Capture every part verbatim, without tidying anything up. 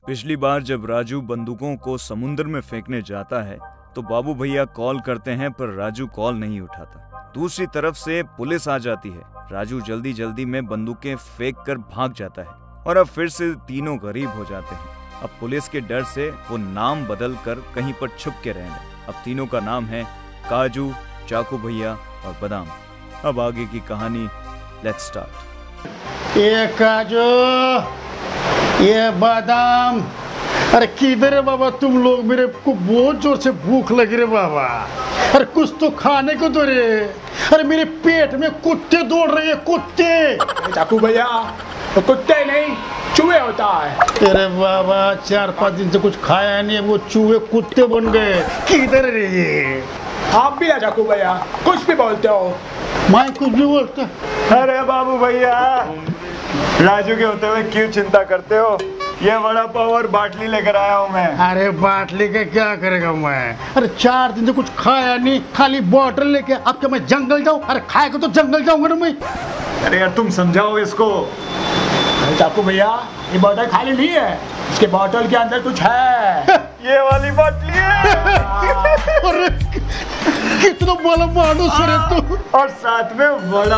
पिछली बार जब राजू बंदूकों को समुद्र में फेंकने जाता है तो बाबू भैया कॉल करते हैं पर राजू कॉल नहीं उठाता। दूसरी तरफ से पुलिस आ जाती है। राजू जल्दी जल्दी में बंदूकें फेंक कर भाग जाता है और अब फिर से तीनों गरीब हो जाते हैं। अब पुलिस के डर से वो नाम बदल कर कहीं पर छुप के रहने। अब तीनों का नाम है काजू, चाकू भैया और बादाम। अब आगे की कहानी लेट्स स्टार्ट। ये काजू, ये बादाम, अरे किधर है बाबा तुम लोग? मेरे को बहुत जोर से भूख लगी रे बाबा। अरे कुछ तो खाने को दो रे। अरे मेरे पेट में कुत्ते दौड़ रहे हैं, कुत्ते। चाकू भैया तो कुत्ते नहीं चूहे होता है। अरे बाबा चार पाँच दिन से कुछ खाया नहीं, वो चूहे कुत्ते बन गए। किधर रे ये? आप भी है चाकू भैया, कुछ भी बोलते हो। मैं कुछ भी बोलता। अरे बाबू भैया, राजू के होते हुए क्यों चिंता करते हो? ये बड़ा पाव और बाटली लेकर आया हूँ मैं। अरे बाटली के क्या करेगा मैं? अरे चार दिन से कुछ खाया नहीं, खाली बॉटल लेके। अब क्या मैं जंगल जाऊँ? अरे खाएगा तो जंगल जाऊंगा ना मैं। अरे यार तुम समझाओ इसको। अरे चाकू भैया, ये बोतल खाली नहीं है, इसके बोतल के अंदर कुछ है। ये वाली बाटली है। अरे कितना बड़ा मानुस है तू। और साथ में बड़ा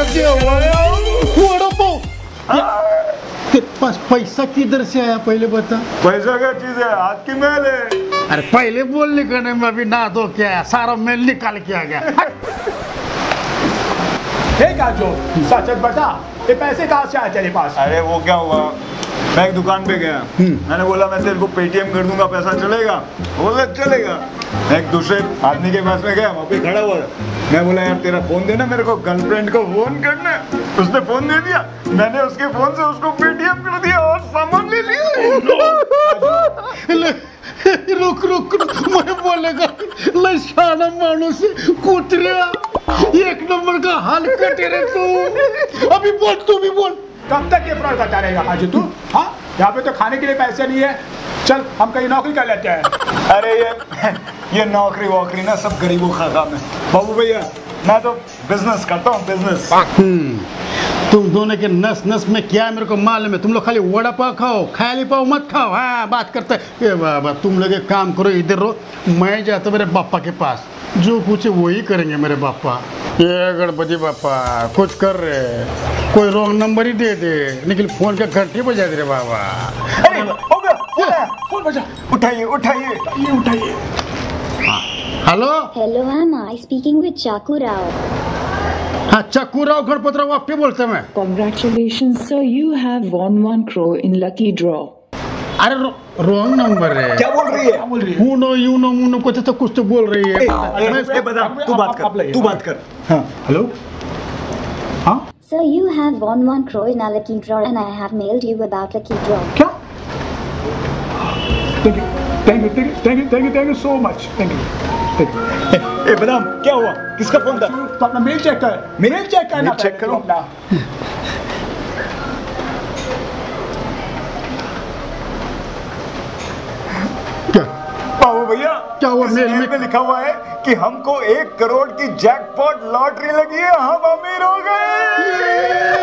बड़ा पाव। तेरे पास पैसा किधर से आया पहले बता? पैसा क्या चीज है? हाथ की मैल है। अरे पहले बोलने का नहीं, मैं अभी ना दो क्या सारा मेल निकाल के आ गया। हे काजू, सच सच बता, ये पैसे कहाँ से आए तेरे पास? अरे वो क्या हुआ, मैं एक दुकान पे गया, मैंने बोला मैं तेरे को पेटीएम कर दूंगा, पैसा चलेगा? बोला चलेगा। एक दूसरे आदमी के पास में गया, वहाँ पे खड़ा हुआ, मैं बोला यार तेरा फोन देना, मेरे को गर्लफ्रेंड को फोन करना है। उसने फोन दे दिया, मैंने उसके फोन से उसको पेटीएम कर दिया और सामान ले लिया। रुक रुक रुक, मैं बोलेगा लशाना मानुस कुतरिया, एक नंबर का हाल कटे रे तू। अभी बोल, तू भी बोल। कब तक ये फ्रॉड करता रहेगा काजू तू? हाँ, यहाँ पे तो खाने के लिए पैसे नहीं है, चल हम कहीं नौकरी कर लेते हैं। अरे ये ये नौकरी वोकरी ना सब गरीबों का काम है बाबू भैया। मैं तो बिजनेस करता हूँ, बिजनेस। तुम दोनों के नस नस में क्या है मेरे को मालूम है। तुम लोग खाली वड़ा पाव खाओ, खाली पाव मत खाओ। हाँ बात करते हैं बाबा, तुम लोग एक काम करो, इधर रहो, मैं जाता मेरे पापा के पास, जो पूछे वही करेंगे मेरे पापा। ये गणपति पापा कुछ कर रहे, कोई रॉन्ग नंबर ही दे दे, लेकिन फोन का घंटी बजा दे रे बाबा। अरे हो गया, फोन आया, फोन बजा, उठाइए उठाइए ये उठाइए। Hello hello, am I speaking with चाकू राव? हाँ चाकू राव, गणपति राव आपके बोलते मैं। Congratulations sir, you have won one crore in lucky draw. अरे रॉन्ग नंबर है। क्या बोल रही है? क्या बोल रही है? यूनो यूनो मुनो कुछ तो कुछ तो बोल रही है। अरे बता, तू बात कर, तू बात कर। हाँ हेलो, हाँ Sir, you have won one crore in a lucky draw and I have mailed you about lucky draw. क्या? Thank you, thank you, thank you, thank you, thank you, thank you so much, thank you, thank you. ए बादाम, क्या हुआ? किसका phone था? तो अपना mail check कर, mail check करना। मेल चेक करो। बाबू भैया क्या हुआ? इस मेल मेल में लिखा हुआ है कि हमको एक करोड़ की जैकपॉट लॉटरी लगी है, हम अमीर हो गए।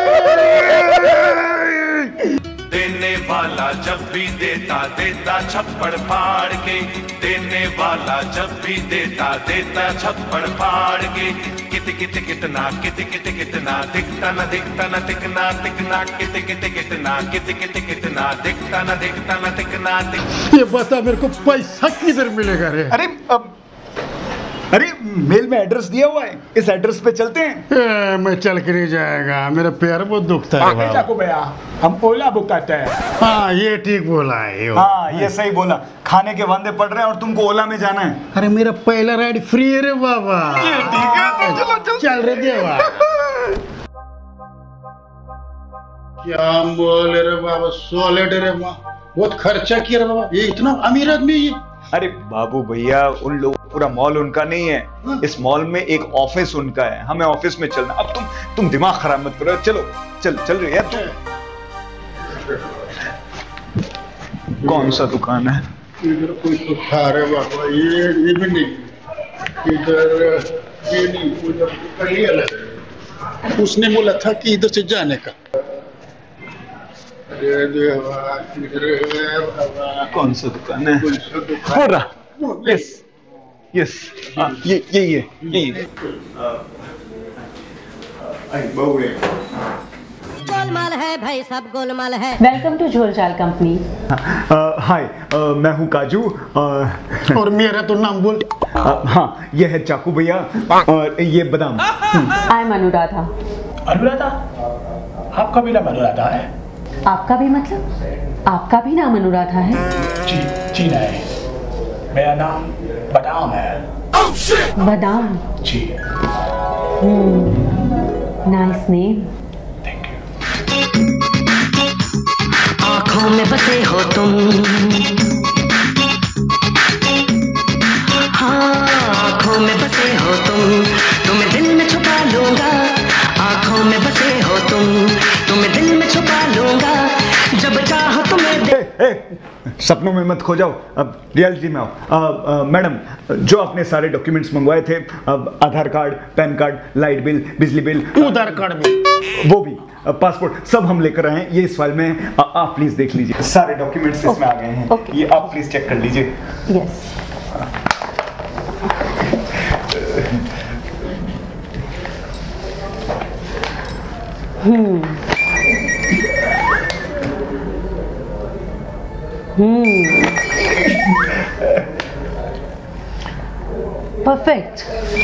देने वाला जब भी देता देता छप्पड़ फाड़ के, देने वाला जब भी देता देता छप्पड़ फाड़ के। कित कित कितना कित कित कितना दिखता न दिखता न दिखना दिखना, कित कित कितना कित कित कितना दिखता न दिखता न दिखना दिख। ये बता मेरे को पैसा किधर मिलेगा रे? अरे अब अरे मेल में एड्रेस दिया हुआ है, इस एड्रेस पे चलते हैं। ए, मैं चल के नहीं जाएगा, मेरा पैर बहुत दुखता है बाबा। चाकू भैया, हम ओला बुक करते हैं। हाँ ये ठीक बोला है। ये हाँ ये सही बोला, खाने के वादे पड़ रहे हैं और तुमको ओला में जाना है। अरे मेरा पहला राइड फ्री है रे बाबा। ये ठीक है, तो चलो चलो चल रे देवा। क्या बोले रे बाबा, सॉलिड रे बाबा, बहुत खर्चा किया रे बाबा। ये इतना अमीर आदमी ये। अरे बाबू भैया, उन लोग पूरा मॉल उनका नहीं है, इस मॉल में एक ऑफिस उनका है, हमें ऑफिस में चलना। अब तुम तुम दिमाग खराब मत करो, चलो चल चल रही है तुम। कौन सा दुकान है? इधर कोई तो खा रहे बाबा, ये ये भी नहीं, इधर ये नहीं, उधर कहीं अलग। उसने बोला था कि इधर से जाने का। अरे देवा, अरे बाबा। कौन सा दुकान है? हो रहा। यस यस, ये ये ये ये गोलमाल है भाई, सब गोलमाल है। Welcome to Jholjhal company. Hi, मैं हूँ काजू और मेरा तो नाम बोल। हाँ, ये है चाकू भैया और ये बादाम। I am Anuradha. अनुराधा? आपका भी नाम अनुराधा है? आपका भी मतलब? आपका भी नाम अनुराधा है? जी जी नहीं, मेरा नाम बादाम है। बादाम? जी। Nice name. आँखों में बसे हो तुम, हाँ आँखों में बसे हो तुम, तुम्हें दिल में छुपा लूंगा। आँखों में बसे हो तुम, तुम्हें दिल में छुपा लूंगा। जब चाहो तुम्हें दे... ए, ए, सपनों में मत खो जाओ, अब रियलिटी में आओ। मैडम, जो आपने सारे डॉक्यूमेंट्स मंगवाए थे, अब Aadhaar card, PAN card, light bill, बिजली बिल, आधार कार्ड भी, वो भी, पासपोर्ट, सब हम लेकर आए हैं। ये इस फाइल में आ, आप प्लीज देख लीजिए। सारे डॉक्यूमेंट्स इसमें आ गए हैं। okay. ये आप प्लीज चेक कर लीजिए। यस। हम्म हम्म परफेक्ट।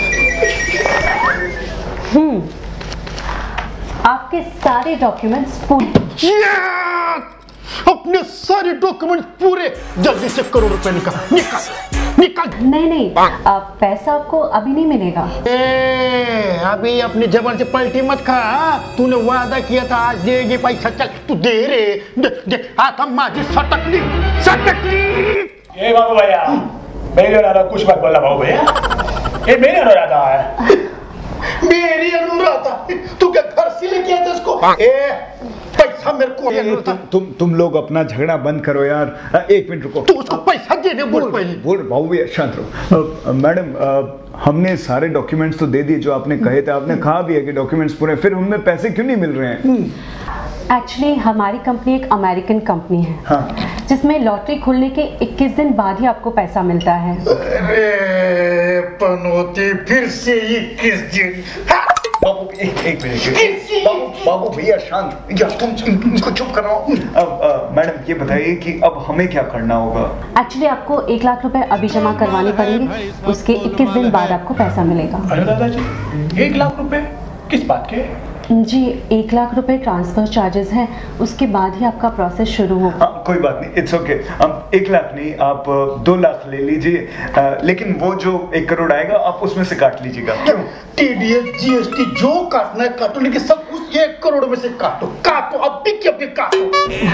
हम्म आपके सारे डॉक्यूमेंट्स पूरे। अपने सारे डॉक्यूमेंट पूरे, जल्दी से करोड़ रुपए निकाल निकाल निकाल। नहीं नहीं, आ, पैसा आपको अभी नहीं मिलेगा। ए, अभी अपनी जबान से पलटी मत खा। तूने वादा किया था आज देगी पैसा, चल तू दे रे। दे, दे, आता माझी सटकली सटकली। ये बाबू भैया, मेरे अनुराधा कुछ मत बोलना बाबू भैया, ये मेरी अनुराधा है। मेरी अनुराधा? तू क्या घर से लेके आया था इसको? ए, पैसा मेरे को। ए, तुम तुम तुम लोग अपना झगड़ा बंद करो यार। एक मिनट रुको। तू उसको पैसा दे दे, बोल पहले। बोल बाबू भैया, शांत रहो। मैडम, हमने सारे डॉक्यूमेंट्स तो दे दिए जो आपने कहे थे। आपने कहा भी है कि डॉक्यूमेंट्स पूरे, फिर उनमें पैसे क्यों नहीं मिल रहे हैं? एक्चुअली हमारी कंपनी एक अमेरिकन कंपनी है, हाँ। जिसमें लॉटरी खुलने के इक्कीस दिन बाद ही आपको पैसा मिलता है। अरे पनौती, फिर से इक्कीस दिन। बाबू एक एक मिनट, बाबू बाबू भैया शांत, या तुम इनको चुप कराओ। अब मैडम ये बताइए कि अब हमें क्या करना होगा? एक्चुअली आपको एक लाख रुपए अभी जमा करवाने पड़ेंगे, उसके इक्कीस दिन बाद आपको पैसा मिलेगा। अनुराधा जी, एक लाख रुपए किस बात के? जी, एक लाख रुपए ट्रांसफर चार्जेस हैं, उसके बाद ही आपका प्रोसेस शुरू होगा। हाँ, कोई बात नहीं, इट्स ओके। अब एक लाख नहीं, आप दो लाख ले लीजिए, लेकिन वो जो एक करोड़ आएगा आप उसमें से काट लीजिएगा। क्यों? टीडीएस, जीएसटी जो काटना है काटो, लेकिन सब उस एक करोड़ में से काटो काटो, अब भी क्या भी काटो।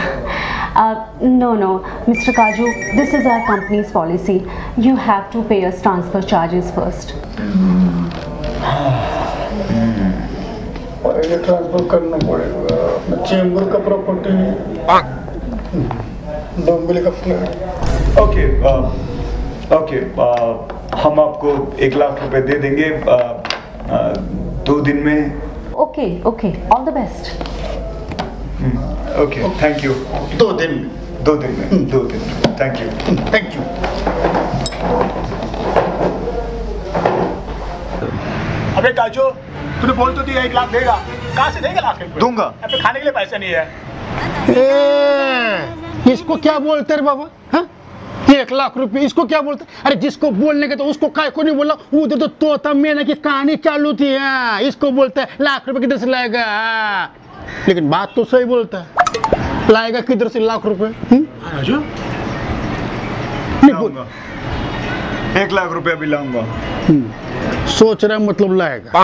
No no mister Kaju, this is our company's policy. You have to pay us transfer charges first. पहले ट्रांसफर करना पड़ेगा अपना चेंबर का प्रॉपर्टी, डोंबिवली का फ्लैट। ओके ओके, हम आपको एक लाख रुपए दे देंगे आ, आ, दो दिन में। Okay okay, all the best. Okay, thank you. दो दिन में, दो दिन में, दो दिन में, थैंक यू थैंक यू। अबे काजू, तूने बोल तो दिया एक लाख देगा, कहाँ से देगा लाख रुपए? दूंगा। यहाँ पे खाने के लिए पैसे नहीं है। ए, इसको क्या बोलते रे बाबा? हाँ, एक लाख रुपए इसको क्या बोलते? अरे जिसको बोलने के तो उसको काय को नहीं बोला, उधर तो तोता मैना की कहानी चालू थी। हाँ, इसको बोलता है लाख रुपए किधर से लाएगा? हाँ, लेकिन बात तो सही बोलता है, लाएगा किधर से लाख रुपए? काजू, लाऊंगा, एक लाख रुपया भी लाऊंगा। सोच रहा मतलब लाएगा।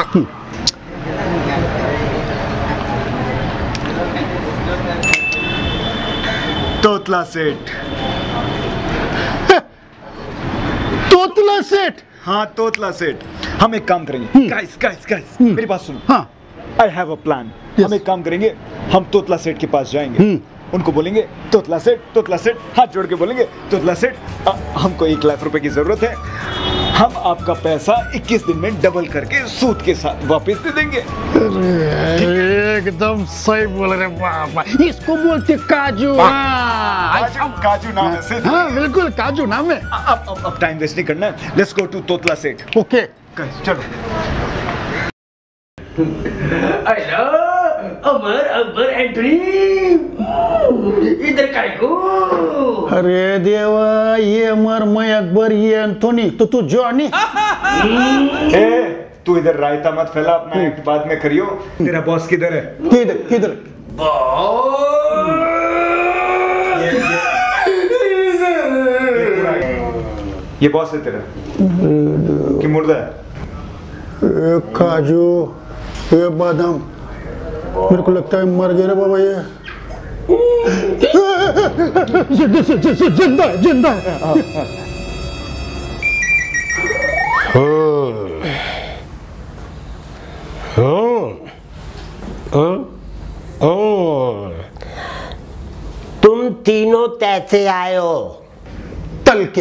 तोतला सेठ। तोतला सेठ? हाँ, तोतला सेठ। हम एक काम करेंगे, गाइस गाइस गाइस, मेरी बात सुनो। हाँ, आई हैव अ प्लान। हम एक काम करेंगे, हम तोतला सेठ के पास जाएंगे, उनको बोलेंगे तोतला सेठ, तोतला सेठ, हाथ जोड़ के बोलेंगे तोतला सेठ, हमको एक लाख रुपए की जरूरत है, हम आपका पैसा इक्कीस दिन में डबल करके सूद के साथ वापस दे देंगे। अरे एकदम सही बोल रहे बाबा, इसको बोलते काजू। हाँ काजू, काजू नाम है सेठ। हाँ बिल्कुल काजू नाम है। अब अब अब टाइम वेस्ट नहीं करना है, लेट्स गो टू तोतला सेठ। ओके चलो। हेलो अमर अकबर एंट्री, इधर काय को? अरे देवा, ये अमर, मैं अकबर, ये एंथोनी, तो तू जॉनी। ए, तू इधर रायता मत फैला, अपना एक्ट बाद में करियो। तेरा बॉस किधर है? किधर किधर? ये बॉस है तेरा कि मुर्दा है? ए, काजू, ये बादाम, मेरे को लगता है मर गए रे बाबा ये। जिंदा है, जिंदा है। तुम तीनों कैसे आए हो? तल के।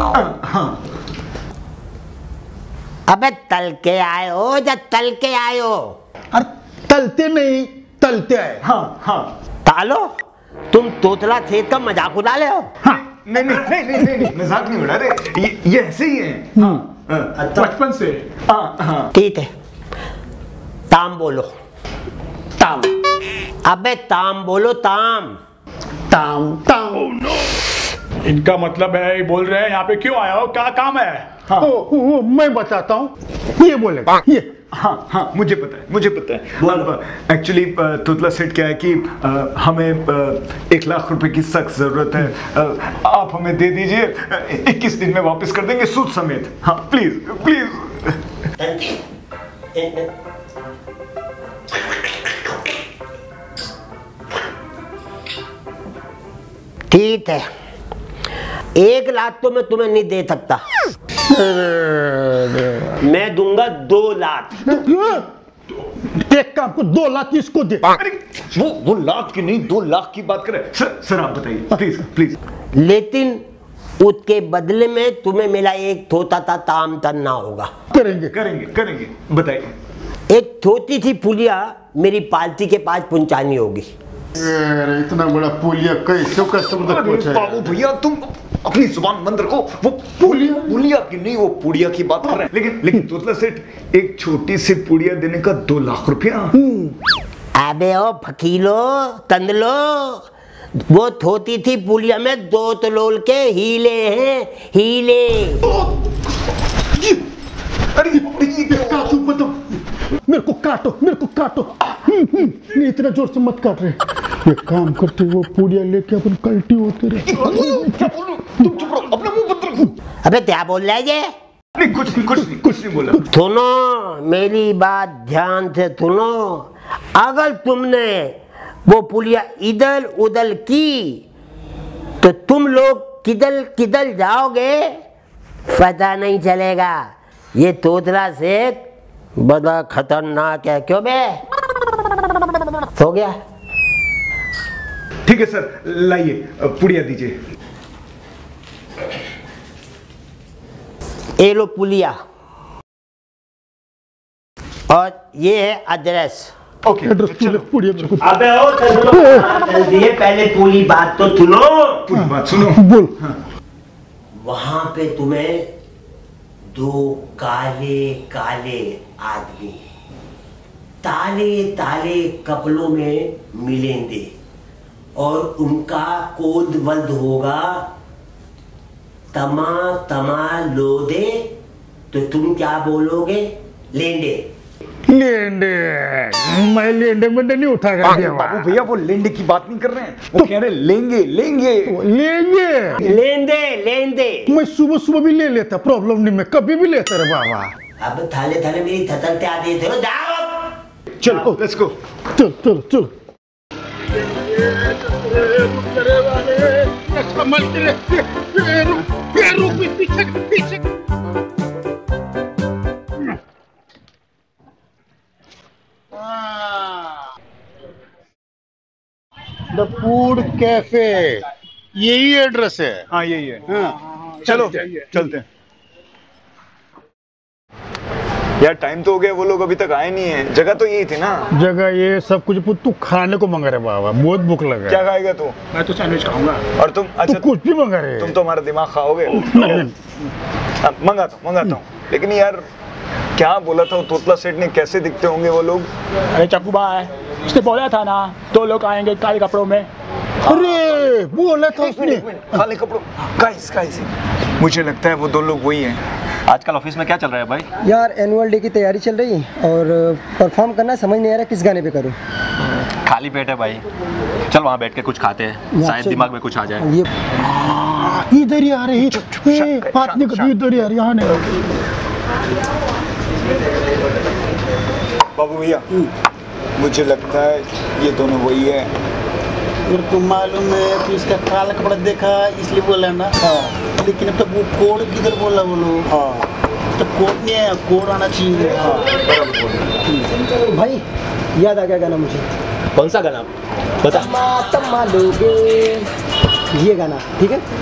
अबे तल के आए हो या तल के आए हो? अरे तलते नहीं, तलते आए। हाँ हाँ। तालो, तुम तोतला थे तो मजाक उड़ा ले हो? हाँ। नहीं नहीं नहीं नहीं नहीं, नहीं मजाक नहीं उड़ा रहे, ये ये ऐसे ही है। हाँ बचपन से। हाँ हाँ ठीक है, ताम बोलो। ताम। अबे ताम बोलो, ताम। ताम ताम। इनका मतलब है, ये बोल रहे हैं यहाँ पे क्यों आया हो, क्या काम है? हाँ। ओ, ओ, ओ, मैं बताता हूँ, ये बोलेगा ये। हाँ हाँ मुझे पता है, मुझे पता है। एक्चुअली तोतला सेठ क्या है कि आ, हमें आ, एक लाख रुपए की सख्त जरूरत है। आ, आप हमें दे दीजिए, इक्कीस दिन में वापस कर देंगे सूद समेत। हाँ प्लीज प्लीज। ठीक है, एक लाख तो मैं तुम्हें नहीं दे सकता, मैं दूंगा दो लाख। एक काम को दो लाख इसको दे। अरे वो वो लाख की नहीं, दो लाख की बात करें। सर सर आप बताइए प्लीज प्लीज। लेकिन उसके बदले में तुम्हें मेरा एक थोता सा ताम करना होगा। करेंगे करेंगे करेंगे, बताइए। एक छोटी सी पुलिया मेरी पार्टी के पास पहुंचानी होगी। अरे इतना बड़ा पुलिया कैसे कस्टमर तक पहुंचाएगा? बाबू भैया तुम अपनी जुबान बंद रखो। वो पुलिया पुलिया की नहीं, वो पुड़िया की बात कर रहे हैं। लेकिन लेकिन तोतला सेठ, एक छोटी सी पुड़िया देने का दो लाख रुपया। अबे ओ फकीलो तंदलो, वो थोती थी पुलिया में दो तलोल के हीले हैं, हीले। अरे ये काटो बताओ, मेरे को काटो, मेरे को काटो। नहीं इतना जोर से मत काट रहे। ये काम करते वो पुड़िया लेके अपन कल्टी होते रहे। क्या बोल रहे हो? तुम चुप रहो, अपना मुंह बंद रखो। अबे क्या बोल रहा है ये? नहीं कुछ नहीं, कुछ नहीं, कुछ नहीं बोला। सुनो मेरी बात ध्यान से सुनो, अगर तुमने वो पुलिया इधर उधर की तो तुम लोग किधर किधर जाओगे पता नहीं चलेगा। ये तोतला से बड़ा खतरनाक है। क्यों बे? सो गया? ठीक है सर, लाइए पुड़िया दीजिए। ये लो पुलिया, और ये है एड्रेस। ओके चलो। पुड़िया मेरे को अबे ओ चलो जल्दी, पहले पूरी बात तो सुनो। पूरी बात सुनो। बोल। वहां पे तुम्हें दो काले काले आदमी ताले ताले कपड़ों में मिलेंगे और उनका कोड वर्ड होगा तमा तमा लो दे। तो तुम क्या बोलोगे? लेंडे। लेंडे? मैं लेंडे मंडे नहीं उठा कर दिया। बाबू भैया वो लेंडे की बात नहीं कर रहे हैं, वो कह रहे हैं लेंगे लेंगे लेंगे लेंदे लेंदे। मैं सुबह सुबह भी ले लेता, प्रॉब्लम नहीं, मैं कभी भी लेता रे बाबा। अब थाले थाले मेरी थतलते आते थे। जाओ चलो लेट्स गो। चल चल चल। द फूड कैफे, यही एड्रेस है? हाँ यही है। हाँ चलो चलते हैं। यार टाइम तो हो गया, वो लोग अभी तक आए नहीं है। जगह तो यही थी ना। जगह ये सब कुछ, तू खाने को मंगा रहे बाबा, बहुत भूख लगा। क्या खाएगा तू? मैं तो सैंडविच खाऊंगा। और तुम? अच्छा तू कुछ भी मंगा रहे। तुम तो हमारा दिमाग खाओगे। मंगाता हूँ मंगाता हूँ, लेकिन यार क्या बोला था तोतला सेठ ने, कैसे दिखते होंगे वो लोग? अरे चक्कू भाई, उसने बोला था ना दो लोग आएंगे काले कपड़ों में। अरे बोला था उसने काले कपड़ों। गाइस गाइस, मुझे लगता है वो दो लोग वही हैं। आजकल ऑफिस में क्या चल रहा है भाई? यार एनुअल डे की तैयारी चल रही है और परफॉर्म करना समझ नहीं आ रहा किस गाने पे करूं। खाली पेट है भाई, चल वहाँ बैठ के कुछ खाते हैं, शायद दिमाग में कुछ आ जाए। ये इधर ही आ रहे हैं, बात नहीं कर, इधर ही आ रहे, यहाँ नहीं। बाबू भैया, मुझे लगता है ये दोनों वही है। मेरे को मालूम है कि इसका काला कपड़ा देखा इसलिए बोला ना। हाँ। लेकिन अब तक वो कोड किधर बोला वो लोग? हाँ। तो कोड नहीं है, कोड आना चाहिए। हाँ। भाई याद आ गया गाना मुझे। कौन सा गाना बता? तम्मा तम्मा लोगे, ये गाना ठीक है।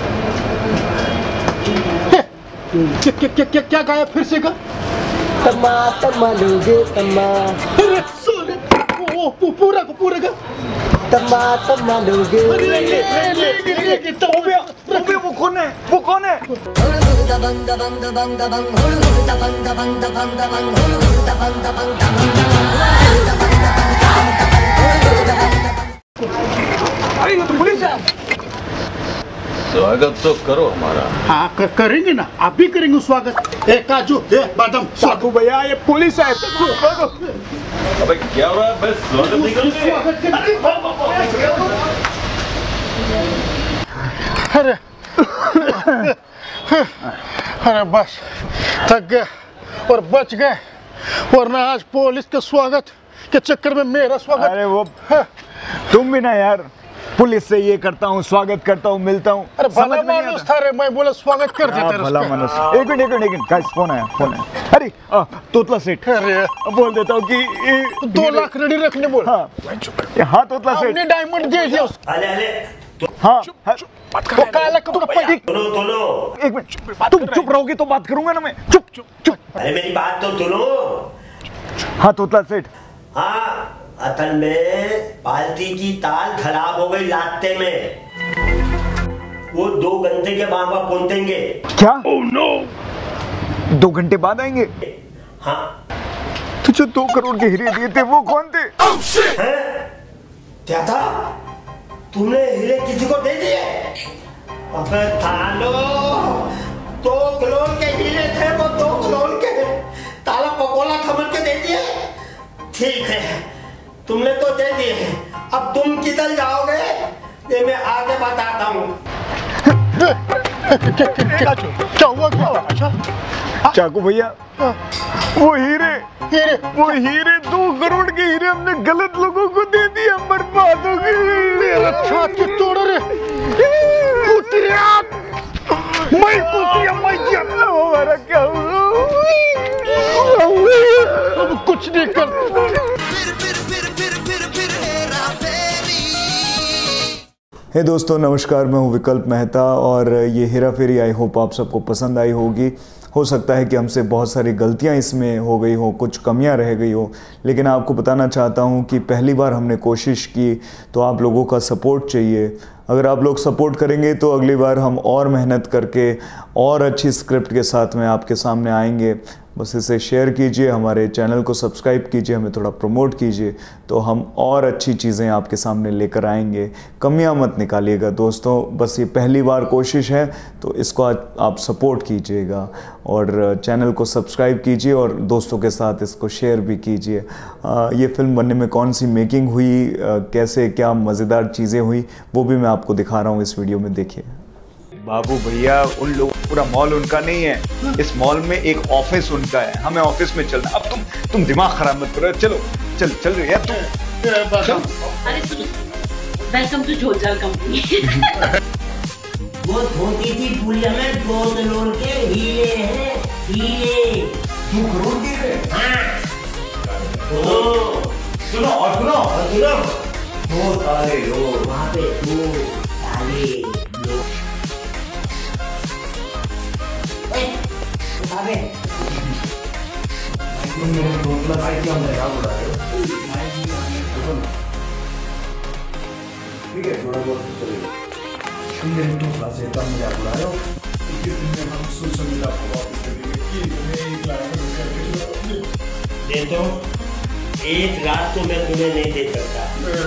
क्या क्या क्या क्या क्या गाया फिर से का? तम्मा तम्मा लोगे तम्मा। ओ पूरा को पूरा का तम्मा तम्मा लोगे। वो कौन है? वो कौन है? स्वागत तो करो हमारा। हाँ कर, करेंगे ना, आप भी करेंगे स्वागत। ए काजू, ए बादाम, चक्कू भैया ये पुलिस है। अबे क्या हो रहा है? बस स्वागत नहीं करोगे? अरे अरे बस थक गए और बच गए, वरना आज पुलिस के स्वागत के चक्कर में मेरा स्वागत। अरे वो तुम भी ना यार, पुलिस से ये करता हूँ, स्वागत करता हूँ, मिलता हूँ। अरे भला मानुस था रे, मैं बोला स्वागत कर देता रे। भला मानुस। एक मिनट एक मिनट एक मिनट, गाइस फोन आया फोन आया। अरे आ, तोतला सेठ। अरे बोल देता हूँ कि दो लाख रेडी रखने बोल। हाँ हाँ तोतला सेठ, अपने डायमंड दे दिया उसको। अरे अरे हाँ वो काला कपड़ा पहन। सुनो सुनो, एक मिनट, तुम चुप रहोगे तो बात करूंगा ना मैं। चुप चुप चुप। अरे मेरी बात तो सुनो। हाँ तोतला सेठ। हाँ, असल में पालती की ताल खराब हो गई लाते में, वो दो घंटे के बाद वहां पहुंचेंगे। क्या? ओह नो, दो घंटे बाद आएंगे? हाँ। तुझे दो करोड़ के हीरे दिए थे वो कौन थे? हैं? क्या था? तुमने हीरे किसी को दे दिए? अबे थालो, दो करोड़ के हीरे थे वो, दो करोड़ के ताला पकोला खबर के दे दिए। ठीक है, तुमने तो दे दिए, अब तुम किधर जाओगे ये मैं आगे बताता हूँ। क्या हुआ क्या हुआ? अच्छा चाकू भैया, वो हीरे हीरे वो हीरे दो करोड़ के हीरे हमने गलत लोगों को दे दिए, बर्बाद हो गए। छाती तोड़ रे कुतिया, मैं कुतिया मैं क्या हमारा क्या हुआ? अब कुछ नहीं कर। हे hey दोस्तों नमस्कार, मैं हूं विकल्प मेहता और ये हेरा फेरी आई होप आप सबको पसंद आई होगी। हो सकता है कि हमसे बहुत सारी गलतियां इसमें हो गई हो, कुछ कमियां रह गई हो, लेकिन आपको बताना चाहता हूं कि पहली बार हमने कोशिश की तो आप लोगों का सपोर्ट चाहिए। अगर आप लोग सपोर्ट करेंगे तो अगली बार हम और मेहनत करके और अच्छी स्क्रिप्ट के साथ में आपके सामने आएंगे। बस इसे शेयर कीजिए, हमारे चैनल को सब्सक्राइब कीजिए, हमें थोड़ा प्रमोट कीजिए, तो हम और अच्छी चीज़ें आपके सामने लेकर आएंगे। कमियां मत निकालिएगा दोस्तों, बस ये पहली बार कोशिश है तो इसको आप सपोर्ट कीजिएगा और चैनल को सब्सक्राइब कीजिए और दोस्तों के साथ इसको शेयर भी कीजिए। ये फिल्म बनने में कौन सी मेकिंग हुई, आ, कैसे क्या मज़ेदार चीज़ें हुई, वो भी मैं आपको दिखा रहा हूँ इस वीडियो में, देखिए। बाबू भैया, उन लोगों पूरा मॉल उनका नहीं है, इस मॉल में एक ऑफिस उनका है, हमें ऑफिस में चलना। अब तुम तुम दिमाग खराब मत करो, चलो चल चल रही है तुम। अरे सुनो, वेलकम टू झोलझाल कंपनी। वो धोती थी पुलिया में दो करोड़ के हीरे हैं, हीरे दो करोड़ के हीरे। हाँ सुनो सुनो और सुनो और सुनो, दो ताले लोग वहाँ पे, दो ताले लोग। मेरे दोस्त से क्या मजाक उड़ा रहे हो? ठीक है, थोड़ा बहुत चलेगा। तुम मेरे दोस्त से क्या मजाक उड़ा रहे हो? किस दिन में हम सोशल मीडिया को वापस करेंगे कि मैं एक लाख रुपए दे दो, एक रात तो मैं तुम्हें नहीं दे सकता।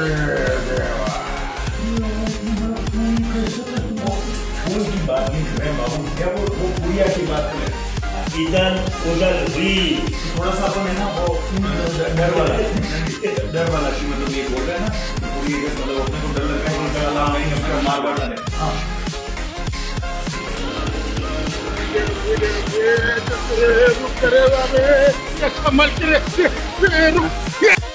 फूल की बात नहीं कर रहे बाबू, क्या वो वो पुड़िया की बात करें? इधर उधर हुई थोड़ा सा अपन है ना वो डर वाला डर वाला कि मतलब ये बोल रहा है ना पूरी मतलब अपने को डर लग रहा है कि अल्लाह नहीं हमको मार मार डाले। हाँ रुक करे बाबे, क्या कमाल करे, रुक